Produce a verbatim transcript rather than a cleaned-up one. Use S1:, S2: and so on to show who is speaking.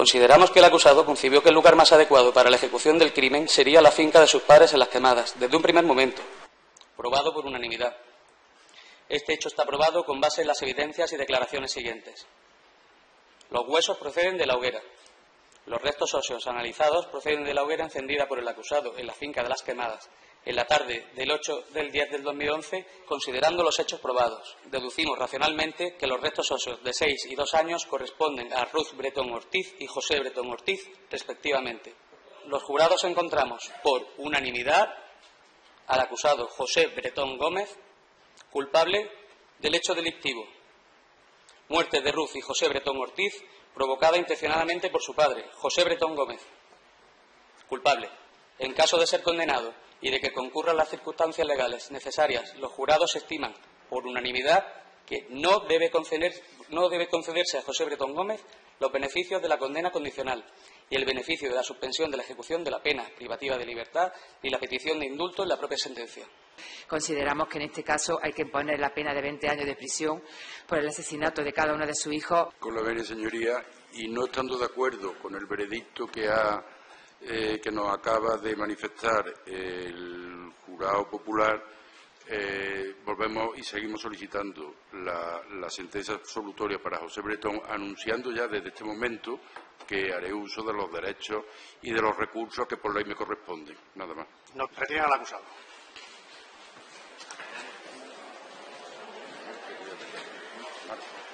S1: Consideramos que el acusado concibió que el lugar más adecuado para la ejecución del crimen sería la finca de sus padres en Las Quemadas, desde un primer momento, probado por unanimidad. Este hecho está probado con base en las evidencias y declaraciones siguientes. Los huesos proceden de la hoguera. Los restos óseos analizados proceden de la hoguera encendida por el acusado en la finca de Las Quemadas en la tarde del ocho del diez del dos mil once, considerando los hechos probados. Deducimos racionalmente que los restos óseos de seis y dos años corresponden a Ruth Bretón Ortiz y José Bretón Ortiz, respectivamente. Los jurados encontramos, por unanimidad, al acusado José Bretón Gómez culpable del hecho delictivo. Muerte de Ruth y José Bretón Ortiz provocada intencionadamente por su padre, José Bretón Gómez. Culpable. En caso de ser condenado y de que concurran las circunstancias legales necesarias, los jurados estiman, por unanimidad, que no debe conceder, no debe concederse a José Bretón Gómez los beneficios de la condena condicional y el beneficio de la suspensión de la ejecución de la pena privativa de libertad y la petición de indulto en la propia sentencia.
S2: Consideramos que en este caso hay que imponer la pena de veinte años de prisión por el asesinato de cada uno de sus hijos.
S3: Con la venia, señoría, y no estando de acuerdo con el veredicto que, ha, eh, que nos acaba de manifestar el jurado popular, eh, volvemos y seguimos solicitando la, la sentencia absolutoria para José Bretón, anunciando ya desde este momento que haré uso de los derechos y de los recursos que por ley me corresponden. Nada más.
S4: Nos retiran al acusado.
S3: Marta.